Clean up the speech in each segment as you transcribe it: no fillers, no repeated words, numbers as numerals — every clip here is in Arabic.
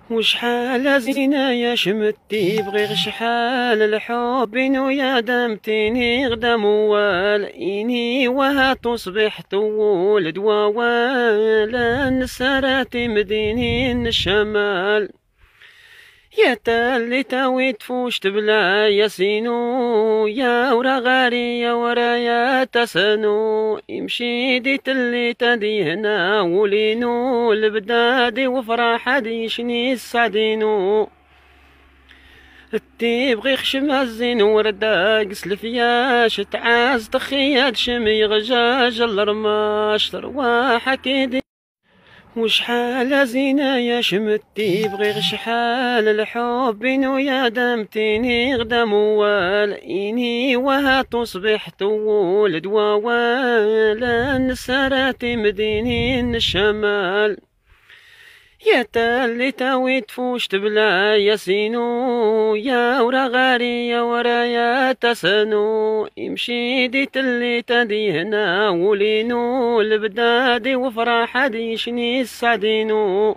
وشحال زينة يا شمتي بغير شحال الحب يا دمتيني غدا موال إني وهات صبحت ولد ووالا نسراتي مدينين الشمال يا تالي تاوي تفوشت بلا ياسينو يا ورا غاري يا ورا يا تسنو يمشي دي تلي تدي هنا ولينو البدادي وفرح دي شني السعدينو تبغي خشم الزين وردا قسل فياش تعاز تخيات شمي غجاج الرماش ترواح كيدي وشحال زينة يا شمتي بغير شحال الحب يا دمتيني غدا موال إني وهات صبحت ولد ووالا نسراتي مدينين الشمال يا تالي تاوي تفوشت بلا ياسينو يا ورا غاري يا ورا يا تسنو يمشي دي تلي تدي هنا ولينو البدادي وفرح دي شني السعدينو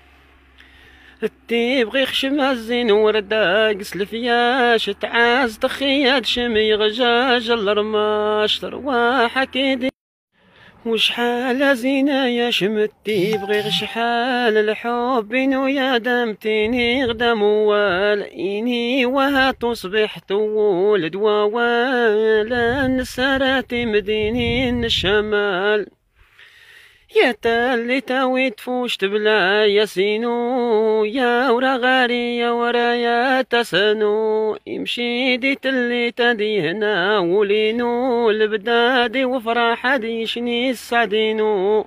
تبغي خشم الزين وردا قسل فياش تعاز تخيات شمي غجاج الرماش ترواح كيدي وشحال زينة يا شمتي بغير شحال الحب يا دمتيني غدا موال إني وهات صبحت ولد ووالا نسراتي مدينين الشمال يا تالي تاوي تفوشت بلا ياسينو يا ورا غاري يا ورا يا تسنو يمشي دي تلي تدي هنا ولينو البدادي وفرح دي شني السعدينو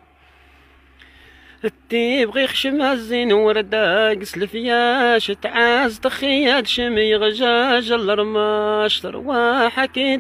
تبغي خشم الزين وردا قسل فياش تعاز تخيات شمي غجاج الرماش ترواح كيد